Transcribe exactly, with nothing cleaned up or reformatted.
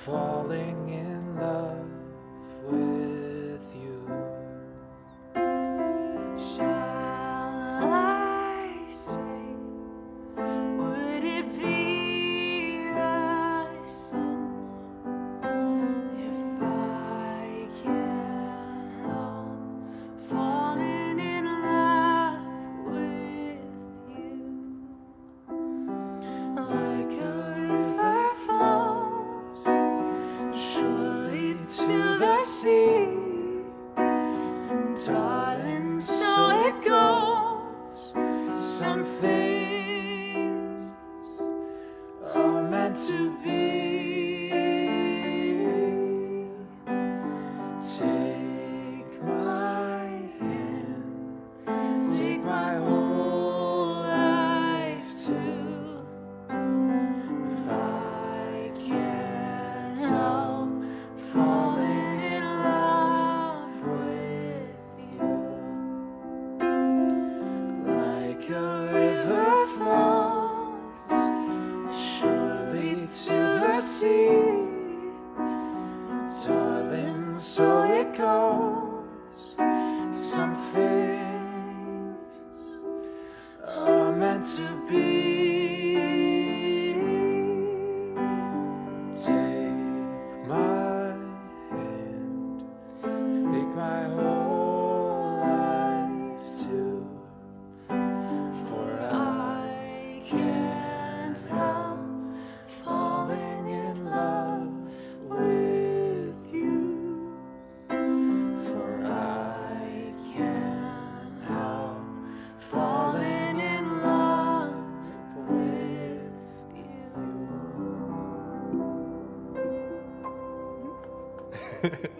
falling in love with you. Shall I say, would it be a sin if I can't help falling in love with you? Like a river flows surely to the sea, darling, so it goes. Some things are meant to be. Take my hand, take my whole life too. If I can't help falling in love with you. Like a river flows surely to the sea, darling, so it goes. Some things are meant to be. Take my hand, take my whole life too. For I can't help falling in love with you. For I can't help falling in love with you.